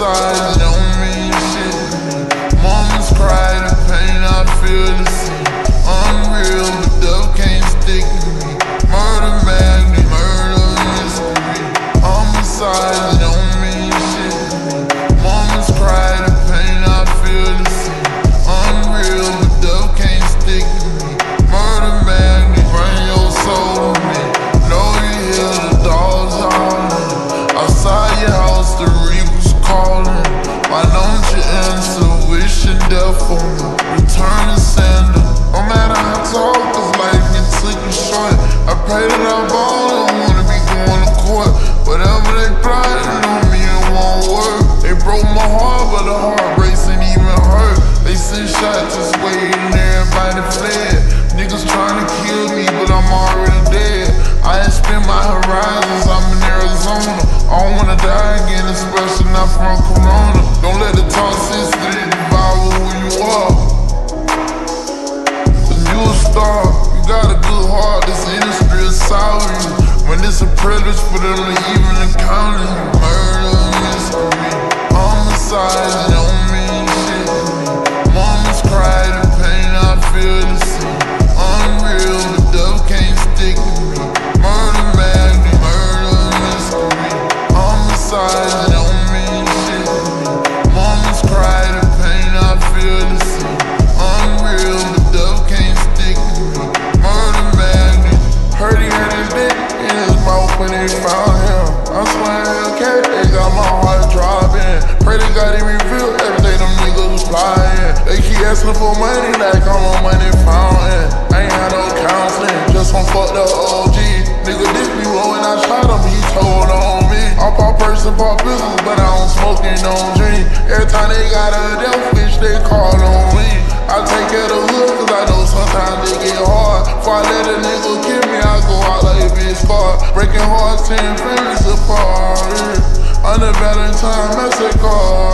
Homicide don't mean shit to me. Moments cry the pain I feel to see. Unreal, but love can't stick to me. Murder magnet, murder mystery. Homicide don't mean shit to me. Moments cry the pain I feel to see. Unreal, but love can't stick to me. Murder magnet, bring your soul to me. Know you hear the dogs howling. Outside your house, the reapers calling. Why don't you answer? Wishing death on me. Return to sender. No matter how tall, cause life can take you short. I pray that I ball, I don't wanna be going to court. Whatever they plotting on me, it won't work. They broke my heart, but the heart breaks and even hurt. They sent shots just waiting, everybody fled. Niggas trying to kill me, but I'm already dead. I expand my horizons, I'm in Arizona. I don't wanna die again, especially not from Corona. Don't let the toxicity devour who you are. Cause you a star, you got a good heart. This industry is sour you. When it's a privilege for them to even encounter you. Murder mystery, homicide don't mean shit to me. Moments cry the pain I feel to see. Unreal, but love can't stick to me. Murder magnet, murder mystery. Homicide don't mean shit to me. Moments cry the pain I feel to see. Unreal, but love can't stick to me. Murder magnet. Heard he had his dick in his mouth when they found him. I swear Hellcat, they got my heart dropping. Pray they got it revealed every day them niggas was flying. They keep asking for money like I'm a money fountain. I ain't had no counseling, just some fucked up OG. Nigga this be rolling, I shot him, he told on me. I pop purse and pop pistols, but I don't smoke and don't drink. Every time they got a death wish, they call on me. I take care of the hood, cause I know sometimes they get hard. Before I let a nigga kill me, I go out like a bitch scar. Breaking hearts, tearing families apart. Under Valentine, Mexico.